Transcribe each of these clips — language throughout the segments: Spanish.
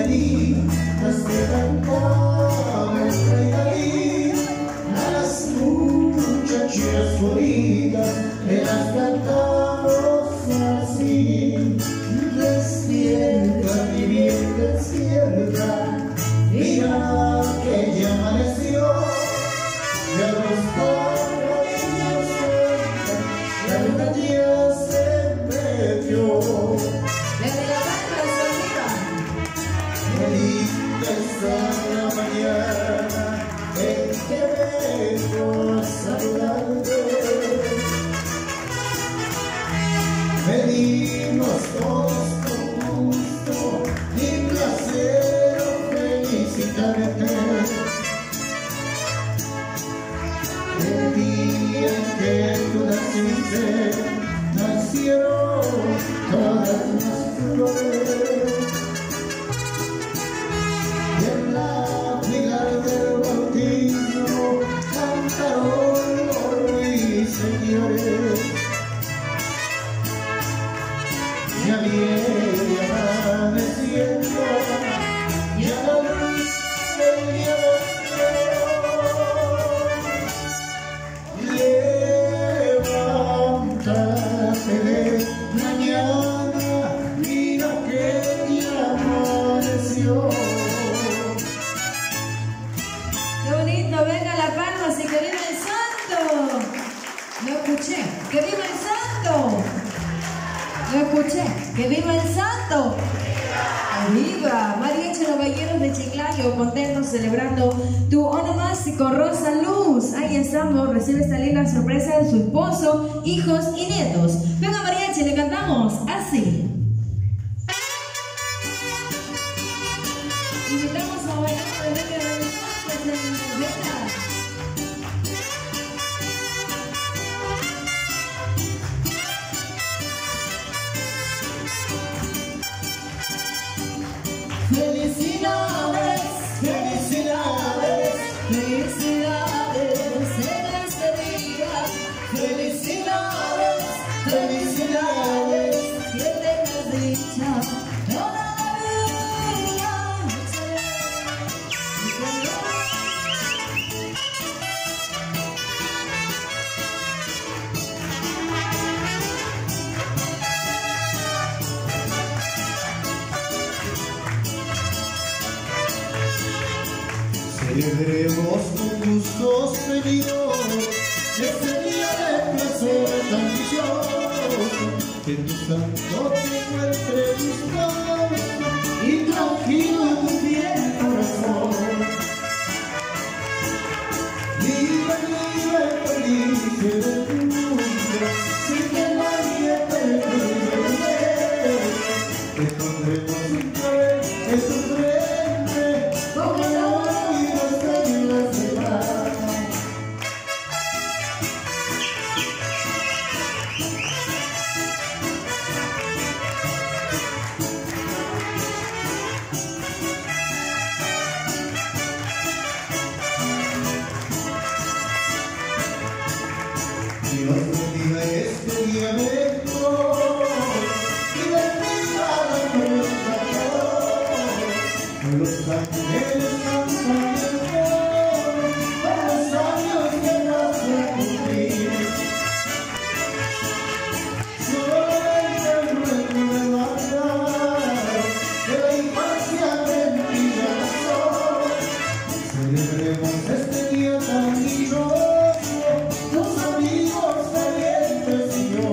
mañanitas que cantaba el rey David, a las muchachas bonitas que las cantamos así. Despierta, mi bien, despierta, mira que ya amaneció, ya los pájaros sueltan, la luna ya se metió. Desde la banda arriba. Qué linda está la mañana en que vengo a saludarte. Venimos todos con gusto y placer a felicitarte. El día en que tú naciste, nacieron todas las flores. Y en la fila del bautismo cantaron los ruiseñores. Ya viene amaneciendo, ya la luz del día volvió. Levántate de mañana, mira que ya amaneció. Qué bonito, venga la palma, así que viva el santo. Lo escuché, que viva el santo. Lo escuché, que viva el santo. ¡Viva! Mariachi Caballeros de Chiclayo, contentos celebrando tu onomástico Rosa Luz. Ahí estamos, recibe esta linda sorpresa de su esposo, hijos y nietos. Venga Mariachi, le cantamos así. Invitamos a bailar de Venga de los Ángeles en Venga. Felicidades, felicidades, felicidades en este día. Felicidades, felicidades, Que tengas dicha toda la vida. celebremos con gustos venidos este día de placer tan dichoso, que tu santo te encuentre dispuesto y tranquilo en tu fiel corazón. Vive, vive feliz en el mundo, sin que nadie te olvide. Te pondremos otra vez en tu frente, como la vida se la será. Dios bendiga este día mejor y bendiga la nuestra flor. Los ángeles cantan el coro por los años que vas a cumplir. Suelta el ruego de guardar de la infancia bendita sol. Celebremos este día tan dichoso, tus amigos valientes y yo.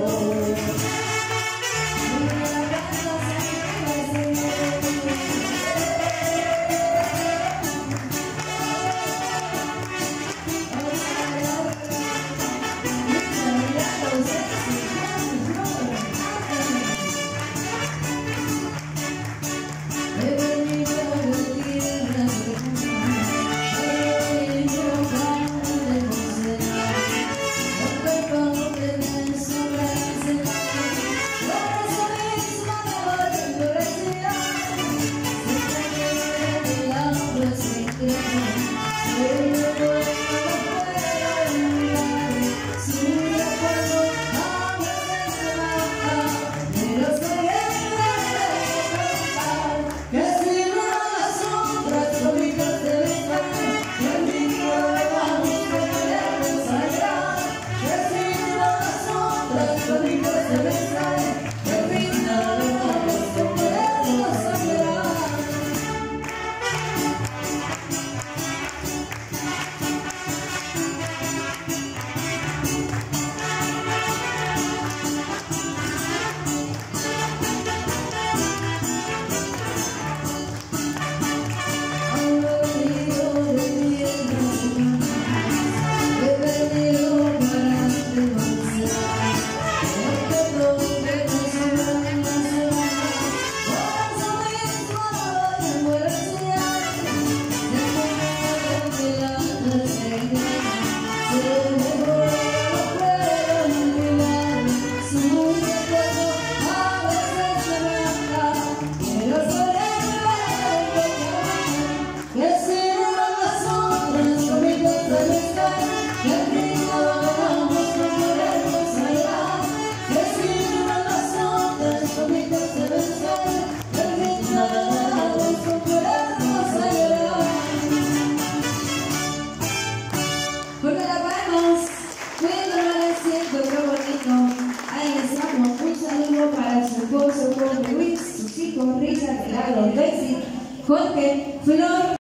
Milagros, Daisy, Jorge,